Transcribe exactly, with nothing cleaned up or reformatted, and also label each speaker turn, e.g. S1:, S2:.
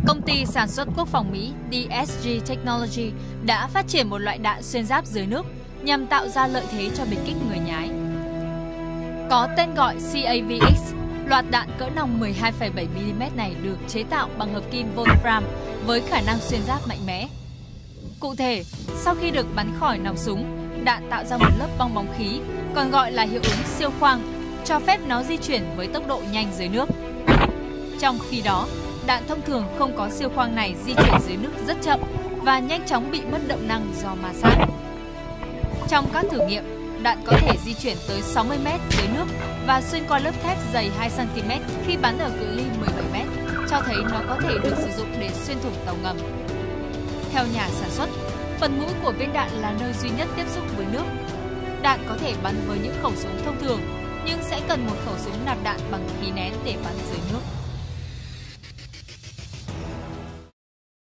S1: Công ty sản xuất quốc phòng Mỹ D S G Technology đã phát triển một loại đạn xuyên giáp dưới nước nhằm tạo ra lợi thế cho biệt kích người nhái. Có tên gọi C A V X, loạt đạn cỡ nòng mười hai phẩy bảy mi li mét này được chế tạo bằng hợp kim Wolfram với khả năng xuyên giáp mạnh mẽ. Cụ thể, sau khi được bắn khỏi nòng súng, đạn tạo ra một lớp bong bóng khí, còn gọi là hiệu ứng siêu khoang, cho phép nó di chuyển với tốc độ nhanh dưới nước. Trong khi đó, đạn thông thường không có siêu khoang này di chuyển dưới nước rất chậm và nhanh chóng bị mất động năng do ma sát. Trong các thử nghiệm, đạn có thể di chuyển tới sáu mươi mét dưới nước và xuyên qua lớp thép dày hai xăng ti mét khi bắn ở cự ly mười bảy mét, cho thấy nó có thể được sử dụng để xuyên thủng tàu ngầm. Theo nhà sản xuất, phần mũi của viên đạn là nơi duy nhất tiếp xúc với nước. Đạn có thể bắn với những khẩu súng thông thường, nhưng sẽ cần một khẩu súng nạp đạn bằng khí nén để bắn dưới nước.